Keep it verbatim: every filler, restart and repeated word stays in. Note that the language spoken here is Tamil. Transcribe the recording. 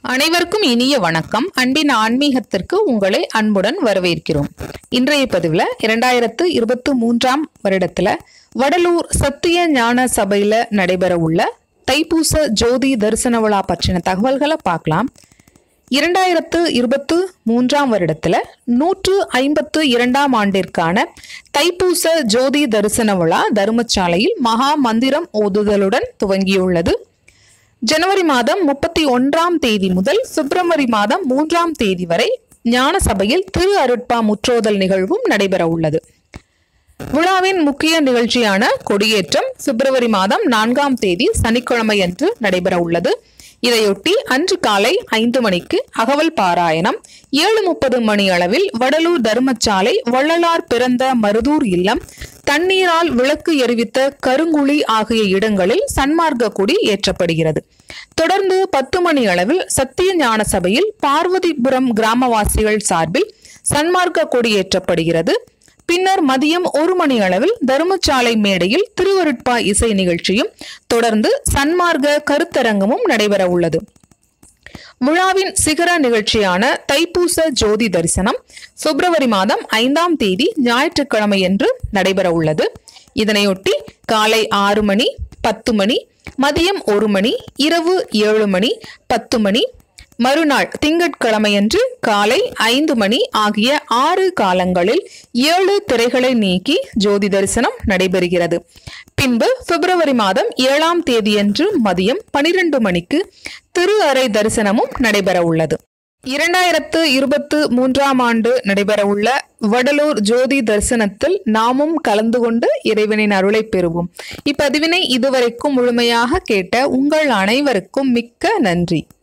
அனைவருக்கும் இனிய வணக்கம். அன்பின் ஆன்மீகத்திற்கு உங்களை அன்புடன் வரவேற்கிறோம். இன்றைய பதிவுல இரண்டாயிரத்து இருபத்தி மூன்றாம் வருடத்துல வடலூர் சத்திய ஞான சபையில நடைபெற உள்ள தைப்பூச ஜோதி தரிசன விழா பற்றின தகவல்களை பார்க்கலாம். இரண்டாயிரத்து இருபத்தி மூன்றாம் வருடத்துல நூற்று ஐம்பத்து இரண்டாம் ஆண்டிற்கான தைப்பூச ஜோதி தரிசன விழா தர்மசாலையில் மகா மந்திரம் ஓதுதலுடன் துவங்கியுள்ளது. ஜனவரி மாதம் முப்பத்தி ஒன்றாம் தேதி முதல் பிப்ரவரி மாதம் மூன்றாம் தேதி வரை ஞான சபையில் திரு அருட்பா முற்றோதல் நிகழ்வும் நடைபெற உள்ளது. விழாவின் முக்கிய நிகழ்ச்சியான கொடியேற்றம் பிப்ரவரி மாதம் நான்காம் தேதி சனிக்கிழமை அன்று நடைபெற உள்ளது. இதையொட்டி அன்று காலை ஐந்து மணிக்கு அகவல் பாராயணம், ஏழு முப்பது மணி அளவில் வடலூர் தர்மசாலை வள்ளலார் பிறந்த மருதூர் இல்லம், தண்ணீரால் விளக்கு எரிவித்த கருங்குழி ஆகிய இடங்களில் சன்மார்க்க கொடி ஏற்றப்படுகிறது. தொடர்ந்து பத்து மணி அளவில் சத்திய ஞான சபையில் பார்வதிபுரம் கிராமவாசிகள் சார்பில் சன்மார்க்க கொடி ஏற்றப்படுகிறது. பின்னர் மதியம் ஒரு மணி அளவில் தர்மசாலை மேடையில் திருவருட்பா இசை நிகழ்ச்சியும் தொடர்ந்து சன்மார்க்க கருத்தரங்கமும் நடைபெற உள்ளது. விழாவின் சிகர நிகழ்ச்சியான தைப்பூச ஜோதி தரிசனம் பிப்ரவரி மாதம் ஐந்தாம் தேதி ஞாயிற்றுக்கிழமை என்று நடைபெற உள்ளது. இதனையொட்டி காலை ஆறு மணி, பத்து மணி, மதியம் ஒரு மணி, இரவு ஏழு மணி, பத்து மணி, மறுநாள் திங்கட்கிழமையன்று காலை ஐந்து மணி ஆகிய ஆறு காலங்களில் ஏழு திரைகளை நீக்கி ஜோதி தரிசனம் நடைபெறுகிறது. பின்பு பிப்ரவரி மாதம் ஏழாம் தேதியன்று மதியம் பனிரெண்டு மணிக்கு திரு அறை தரிசனமும் நடைபெற உள்ளது. இரண்டாயிரத்து இருபத்தி மூன்றாம் ஆண்டு நடைபெற உள்ள வடலூர் ஜோதி தரிசனத்தில் நாமும் கலந்து கொண்டு இறைவனின் அருளை பெறுவோம். இப்பதிவினை இதுவரைக்கும் முழுமையாக கேட்ட உங்கள் அனைவருக்கும் மிக்க நன்றி.